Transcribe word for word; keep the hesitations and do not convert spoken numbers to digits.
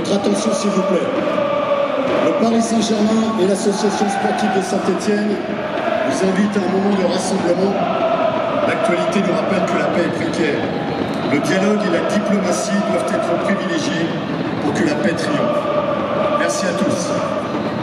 Votre attention s'il vous plaît. Le Paris Saint-Germain et l'association sportive de Saint-Étienne vous invitent à un moment de rassemblement. L'actualité nous rappelle que la paix est précaire. Le dialogue et la diplomatie doivent être privilégiés pour que la paix triomphe. Merci à tous.